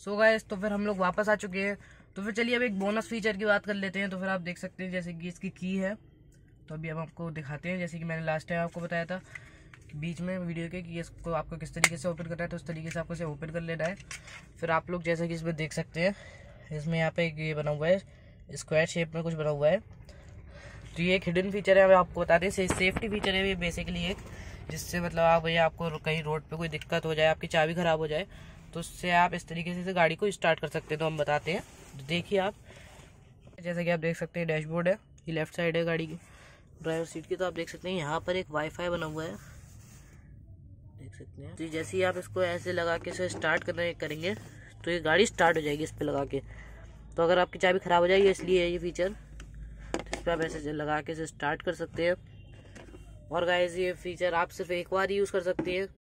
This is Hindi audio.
सो गाइस, तो फिर हम लोग वापस आ चुके हैं। तो फिर चलिए अब एक बोनस फीचर की बात कर लेते हैं। तो फिर आप देख सकते हैं जैसे कि इसकी की है, तो अभी हम आपको दिखाते हैं। जैसे कि मैंने लास्ट टाइम आपको बताया था कि बीच में वीडियो के कि इसको आपको किस तरीके से ओपन करना है, तो उस तरीके से आपको इसे ओपन कर लेना है। फिर आप लोग जैसे कि इसमें देख सकते हैं, इसमें यहाँ पे ये बना हुआ है, स्क्वायर शेप में कुछ बना हुआ है। तो ये एक हिडन फीचर है, आपको बता दें सेफ्टी फीचर है ये बेसिकली एक, जिससे मतलब आप भैया आपको कहीं रोड पे कोई दिक्कत हो जाए, आपकी चाबी खराब हो जाए, तो उससे आप इस तरीके से गाड़ी को स्टार्ट कर सकते हैं। तो हम बताते हैं, तो देखिए आप, जैसे कि आप देख सकते हैं डैशबोर्ड है, ये लेफ्ट साइड है गाड़ी की, ड्राइवर सीट की। तो आप देख सकते हैं यहाँ पर एक वाईफाई बना हुआ है, देख सकते हैं। तो जैसे ही आप इसको ऐसे लगा के इसे स्टार्ट करेंगे तो ये गाड़ी स्टार्ट हो जाएगी इस पर लगा के। तो अगर आपकी चाबी खराब हो जाएगी, इसलिए ये फीचर, तो इस पर आप ऐसे लगा के इसे स्टार्ट कर सकते हैं। और गाइस, ये फीचर आप सिर्फ एक बार यूज़ कर सकते हैं,